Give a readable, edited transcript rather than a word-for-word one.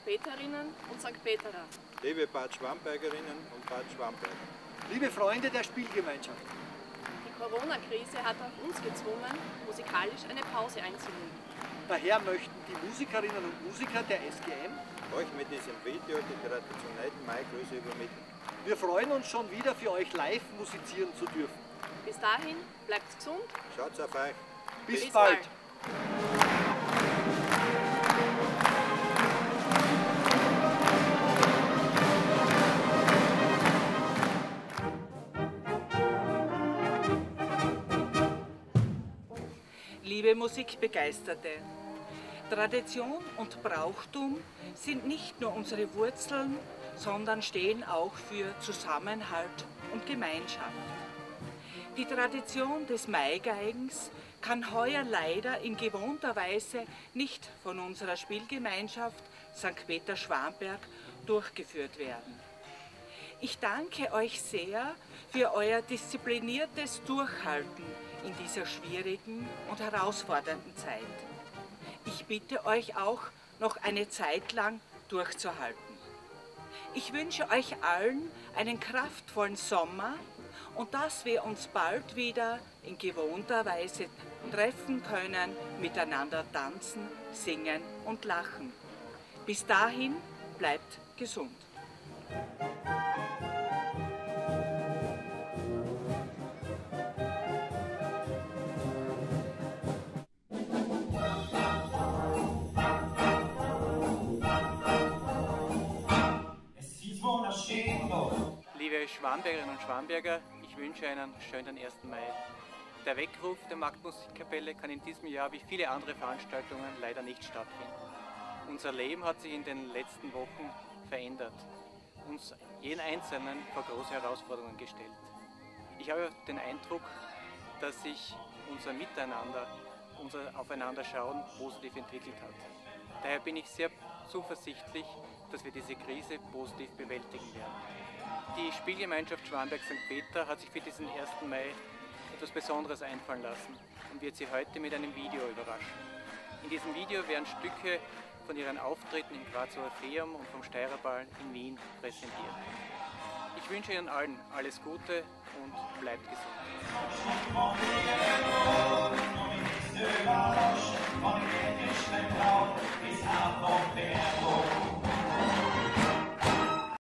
Peterinnen und St. Peterer. Liebe Bad Schwambergerinnen und Bad Schwamberger. Liebe Freunde der Spielgemeinschaft. Die Corona-Krise hat auch uns gezwungen, musikalisch eine Pause einzulegen. Daher möchten die Musikerinnen und Musiker der SGM Euch mit diesem Video die traditionellen Maigrüße übermitteln. Wir freuen uns schon wieder für euch live musizieren zu dürfen. Bis dahin, bleibt gesund. Schaut's auf euch. Bis Bis bald. bald. Liebe Musikbegeisterte, Tradition und Brauchtum sind nicht nur unsere Wurzeln, sondern stehen auch für Zusammenhalt und Gemeinschaft. Die Tradition des Maigeigens kann heuer leider in gewohnter Weise nicht von unserer Spielgemeinschaft St. Peter Schwamberg durchgeführt werden. Ich danke euch sehr für euer diszipliniertes Durchhalten in dieser schwierigen und herausfordernden Zeit. Ich bitte euch auch, noch eine Zeit lang durchzuhalten. Ich wünsche euch allen einen kraftvollen Sommer und dass wir uns bald wieder in gewohnter Weise treffen können, miteinander tanzen, singen und lachen. Bis dahin bleibt gesund. Liebe Schwambergerinnen und Schwamberger, ich wünsche einen schönen 1. Mai. Der Weckruf der Marktmusikkapelle kann in diesem Jahr wie viele andere Veranstaltungen leider nicht stattfinden. Unser Leben hat sich in den letzten Wochen verändert, uns jeden Einzelnen vor große Herausforderungen gestellt. Ich habe den Eindruck, dass sich unser Miteinander, unser Aufeinanderschauen positiv entwickelt hat. Daher bin ich sehr zuversichtlich, dass wir diese Krise positiv bewältigen werden. Die Spielgemeinschaft Schwamberg-St. Peter hat sich für diesen 1. Mai etwas Besonderes einfallen lassen und wird Sie heute mit einem Video überraschen. In diesem Video werden Stücke von ihren Auftritten im Grazer Orpheum und vom Steirerball in Wien präsentiert. Ich wünsche Ihnen allen alles Gute und bleibt gesund.